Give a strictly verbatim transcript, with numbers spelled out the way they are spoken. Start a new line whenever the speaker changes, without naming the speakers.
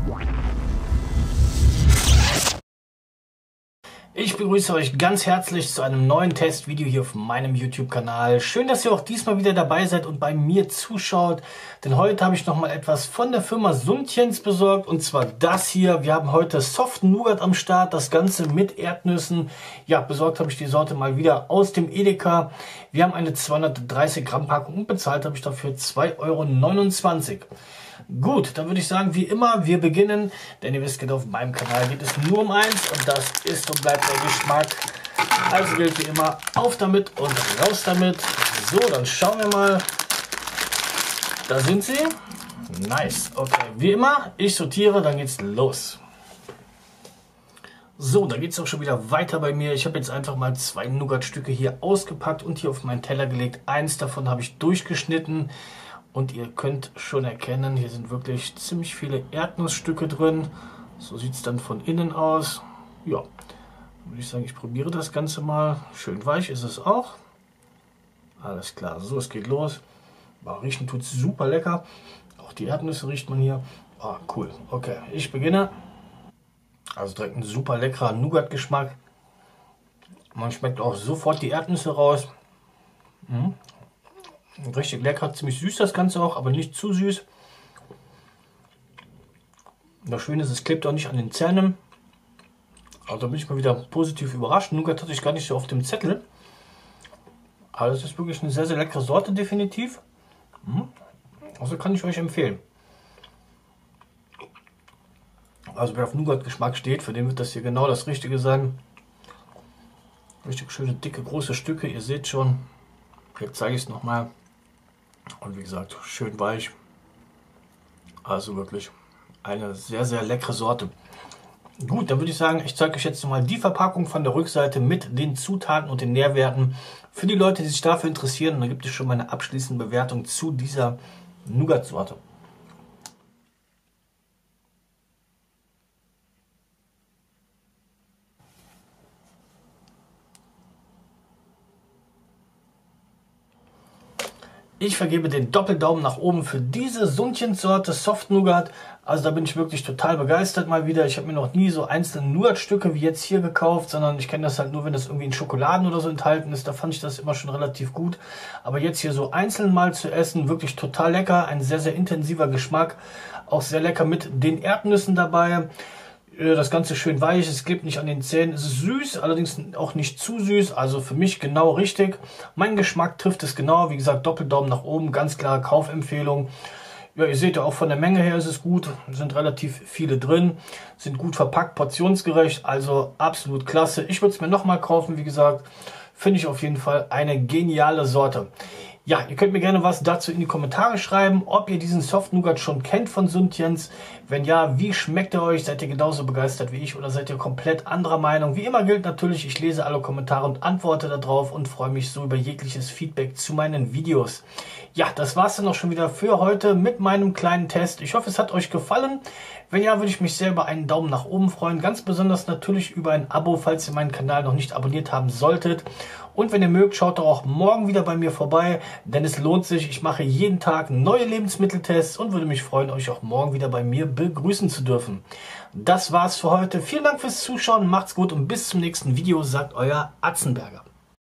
Ich begrüße euch ganz herzlich zu einem neuen Testvideo hier auf meinem YouTube-Kanal. Schön, dass ihr auch diesmal wieder dabei seid und bei mir zuschaut, denn heute habe ich nochmal etwas von der Firma Sundtjens besorgt, und zwar das hier. Wir haben heute Soft Nougat am Start, das Ganze mit Erdnüssen. Ja, besorgt habe ich die Sorte mal wieder aus dem Edeka. Wir haben eine zweihundertdreißig Gramm Packung und bezahlt habe ich dafür zwei Euro neunundzwanzig. Gut, dann würde ich sagen, wie immer, wir beginnen, denn ihr wisst, genau, auf meinem Kanal geht es nur um eins und das ist und bleibt der Geschmack. Also gilt wie immer, auf damit und raus damit. So, dann schauen wir mal. Da sind sie. Nice. Okay, wie immer, ich sortiere, dann geht's los. So, da geht es auch schon wieder weiter bei mir. Ich habe jetzt einfach mal zwei Nougat-Stücke hier ausgepackt und hier auf meinen Teller gelegt. Eins davon habe ich durchgeschnitten. Und ihr könnt schon erkennen, hier sind wirklich ziemlich viele Erdnussstücke drin. So sieht es dann von innen aus. Ja, dann würde ich sagen, ich probiere das Ganze mal. Schön weich ist es auch. Alles klar, so, es geht los. Boah, riechen tut es super lecker. Auch die Erdnüsse riecht man hier. Ah, cool. Okay, ich beginne. Also direkt ein super leckerer Nougat-Geschmack. Man schmeckt auch sofort die Erdnüsse raus. Mhm. Richtig lecker, ziemlich süß das Ganze auch, aber nicht zu süß. Das Schöne ist, es klebt auch nicht an den Zähnen. Also da bin ich mal wieder positiv überrascht. Nougat hatte ich gar nicht so auf dem Zettel. Aber das ist wirklich eine sehr, sehr leckere Sorte, definitiv. Also kann ich euch empfehlen. Also wer auf Nougat-Geschmack steht, für den wird das hier genau das Richtige sein. Richtig schöne, dicke, große Stücke, ihr seht schon. Jetzt zeige ich es nochmal. Und wie gesagt, schön weich. Also wirklich eine sehr, sehr leckere Sorte. Gut, dann würde ich sagen, ich zeige euch jetzt nochmal die Verpackung von der Rückseite mit den Zutaten und den Nährwerten. Für die Leute, die sich dafür interessieren, und dann gibt es schon meine abschließende Bewertung zu dieser Nougat-Sorte. Ich vergebe den Doppeldaumen nach oben für diese Sundtjens-Sorte Soft Nougat. Also da bin ich wirklich total begeistert mal wieder. Ich habe mir noch nie so einzelne Nougat-Stücke wie jetzt hier gekauft, sondern ich kenne das halt nur, wenn das irgendwie in Schokoladen oder so enthalten ist. Da fand ich das immer schon relativ gut. Aber jetzt hier so einzeln mal zu essen, wirklich total lecker. Ein sehr, sehr intensiver Geschmack. Auch sehr lecker mit den Erdnüssen dabei. Das Ganze schön weich, es klebt nicht an den Zähnen, es ist süß, allerdings auch nicht zu süß, also für mich genau richtig. Mein Geschmack trifft es genau, wie gesagt, Doppeldaumen nach oben, ganz klare Kaufempfehlung. Ja, ihr seht ja auch von der Menge her ist es gut, es sind relativ viele drin, sind gut verpackt, portionsgerecht, also absolut klasse. Ich würde es mir nochmal kaufen, wie gesagt, finde ich auf jeden Fall eine geniale Sorte. Ja, ihr könnt mir gerne was dazu in die Kommentare schreiben, ob ihr diesen Soft Nougat schon kennt von Sundtjens. Wenn ja, wie schmeckt er euch? Seid ihr genauso begeistert wie ich oder seid ihr komplett anderer Meinung? Wie immer gilt natürlich, ich lese alle Kommentare und antworte darauf und freue mich so über jegliches Feedback zu meinen Videos. Ja, das war's dann auch schon wieder für heute mit meinem kleinen Test. Ich hoffe, es hat euch gefallen. Wenn ja, würde ich mich sehr über einen Daumen nach oben freuen. Ganz besonders natürlich über ein Abo, falls ihr meinen Kanal noch nicht abonniert haben solltet. Und wenn ihr mögt, schaut doch auch morgen wieder bei mir vorbei, denn es lohnt sich. Ich mache jeden Tag neue Lebensmitteltests und würde mich freuen, euch auch morgen wieder bei mir begrüßen zu dürfen. Das war's für heute. Vielen Dank fürs Zuschauen, macht's gut und bis zum nächsten Video, sagt euer Atzenberger.